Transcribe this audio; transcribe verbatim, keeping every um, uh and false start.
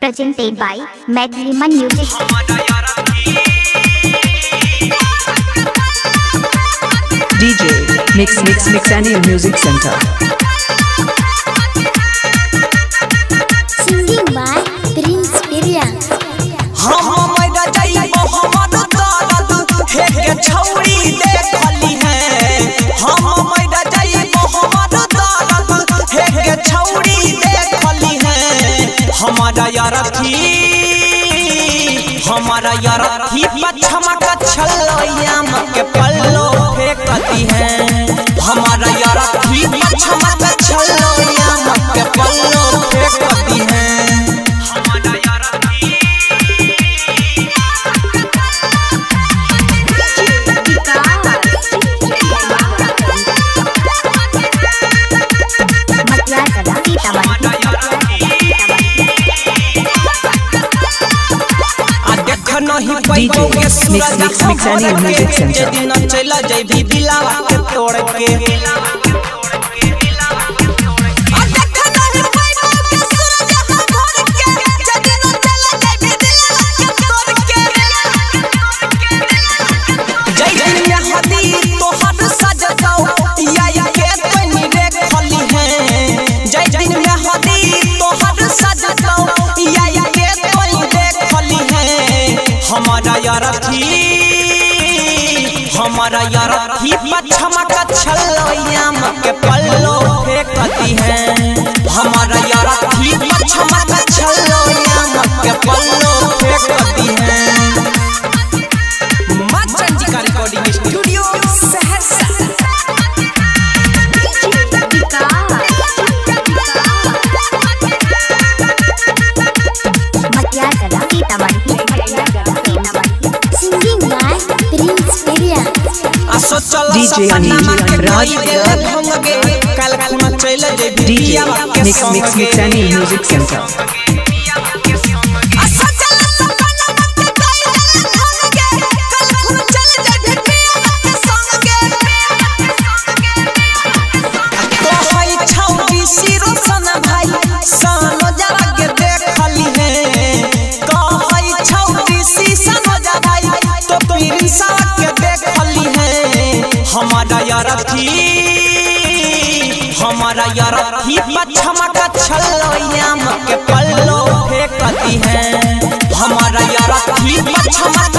presented by Madliman Music. D J Mix Mix Mix Annie Music Center. Singing by Prince Pirya. हम मैदा जाई मोहम्मद दाद हे के छौरी देखली है। हम मैदा जाई मोहम्मद दाद हे के छौरी देखली है। हमारा यार थी हमारा यार थी पछमा का छलैया के पल्लो फेंकती है। हमारा यार थी पछमा का छलैया के पल्लो फेंकती है। नहीं पैगो के Suraj mix any music centre दिन चला जइबी दिलावा के तोड़ के। हमारा यार थी हमारा यार थी पछमा का छलैया के पल्लो फेंकती है। हमारा यार थी पछमा का छलैया के पल्लो फेंकती है। मां Chandika recording studio Saharsa. D J Raj D J Mix Mix Mix Annie Music Center. हमारा यार थी हमारा यार थी पछमा का छलैया के पल्लो फेंकती है। हमारा यार थी पछमा